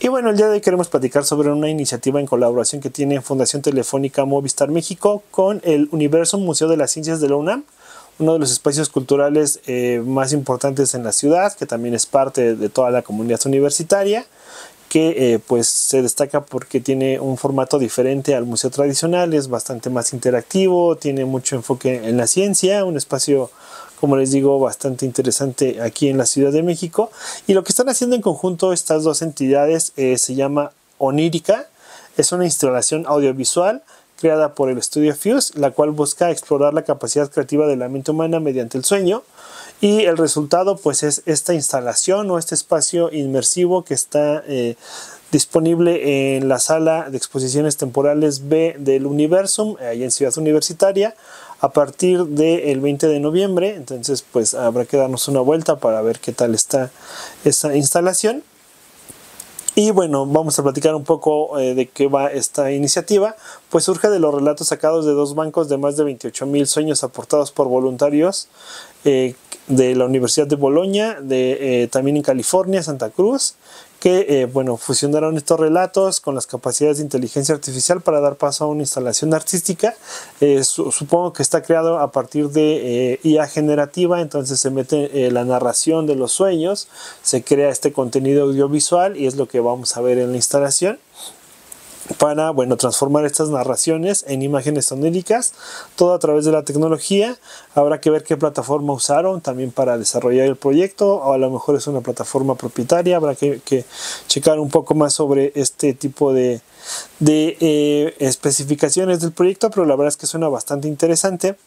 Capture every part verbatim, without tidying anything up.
Y bueno, el día de hoy queremos platicar sobre una iniciativa en colaboración que tiene Fundación Telefónica Movistar México con el Universum Museo de las Ciencias de la UNAM, uno de los espacios culturales eh, más importantes en la ciudad, que también es parte de toda la comunidad universitaria, que eh, pues se destaca porque tiene un formato diferente al museo tradicional, es bastante más interactivo, tiene mucho enfoque en la ciencia, un espacio, como les digo, bastante interesante aquí en la Ciudad de México. Y lo que están haciendo en conjunto estas dos entidades eh, se llama Onírica. Es una instalación audiovisual creada por el estudio Fuse, la cual busca explorar la capacidad creativa de la mente humana mediante el sueño. Y el resultado pues es esta instalación o este espacio inmersivo que está eh, disponible en la sala de exposiciones temporales B del Universum, ahí en Ciudad Universitaria, a partir del veinte de noviembre. Entonces pues habrá que darnos una vuelta para ver qué tal está esa instalación. Y bueno, vamos a platicar un poco eh, de qué va esta iniciativa. Pues surge de los relatos sacados de dos bancos de más de veintiocho mil sueños aportados por voluntarios eh, de la Universidad de Bolonia, de, eh, también en California, Santa Cruz, que eh, bueno, fusionaron estos relatos con las capacidades de inteligencia artificial para dar paso a una instalación artística. Eh, su, supongo que está creado a partir de eh, I A generativa, entonces se mete eh, la narración de los sueños, se crea este contenido audiovisual y es lo que vamos a ver en la instalación, para bueno, transformar estas narraciones en imágenes oníricas, todo a través de la tecnología. Habrá que ver qué plataforma usaron también para desarrollar el proyecto, o a lo mejor es una plataforma propietaria. Habrá que, que checar un poco más sobre este tipo de, de eh, especificaciones del proyecto, pero la verdad es que suena bastante interesante,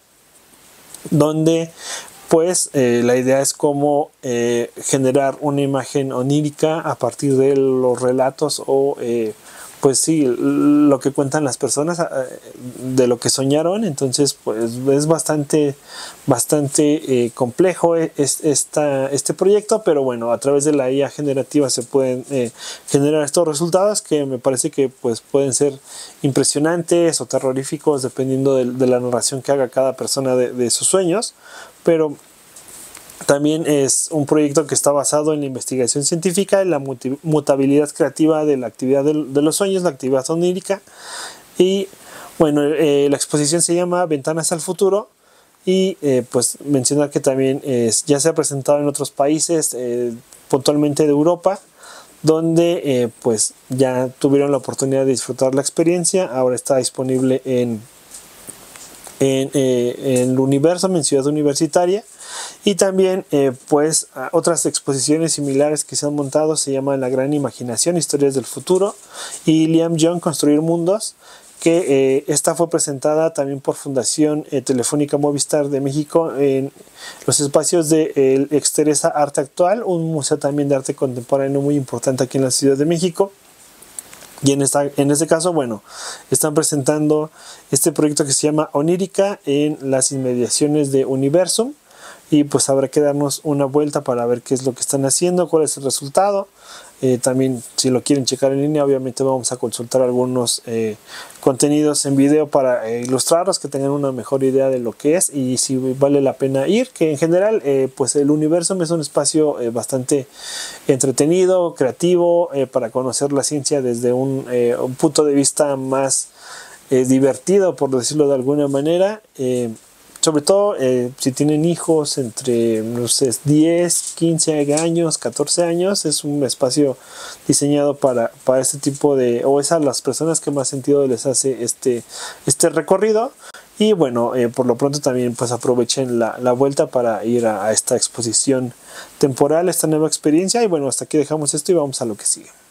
donde pues eh, la idea es cómo eh, generar una imagen onírica a partir de los relatos o eh, pues sí, lo que cuentan las personas de lo que soñaron. Entonces pues es bastante bastante eh, complejo es, esta, este proyecto, pero bueno, a través de la I A generativa se pueden eh, generar estos resultados que me parece que pues pueden ser impresionantes o terroríficos dependiendo de, de la narración que haga cada persona de, de sus sueños. Pero también es un proyecto que está basado en la investigación científica, en la mutabilidad creativa de la actividad de, de los sueños, la actividad onírica. Y bueno, eh, la exposición se llama Ventanas al Futuro. Y eh, pues mencionar que también eh, ya se ha presentado en otros países, eh, puntualmente de Europa, donde eh, pues ya tuvieron la oportunidad de disfrutar la experiencia. Ahora está disponible en, en, eh, en el Universum, en Ciudad Universitaria. Y también eh, pues otras exposiciones similares que se han montado se llaman La Gran Imaginación, Historias del Futuro, y Liam Young, Construir Mundos, que eh, esta fue presentada también por Fundación eh, Telefónica Movistar de México en los espacios de eh, Exteresa Arte Actual, un museo también de arte contemporáneo muy importante aquí en la Ciudad de México. Y en, esta, en este caso, bueno, están presentando este proyecto que se llama Onírica en las inmediaciones de Universum. Y pues habrá que darnos una vuelta para ver qué es lo que están haciendo, cuál es el resultado. Eh, también si lo quieren checar en línea, obviamente vamos a consultar algunos eh, contenidos en video para eh, ilustrarlos, que tengan una mejor idea de lo que es y si vale la pena ir. Que en general eh, pues el Universum es un espacio eh, bastante entretenido, creativo, eh, para conocer la ciencia desde un, eh, un punto de vista más eh, divertido, por decirlo de alguna manera. Eh, Sobre todo eh, si tienen hijos entre, no sé, diez, quince años, catorce años, es un espacio diseñado para, para este tipo de, o es a las personas que más sentido les hace este, este recorrido. Y bueno, eh, por lo pronto también pues aprovechen la, la vuelta para ir a, a esta exposición temporal, esta nueva experiencia. Y bueno, hasta aquí dejamos esto y vamos a lo que sigue.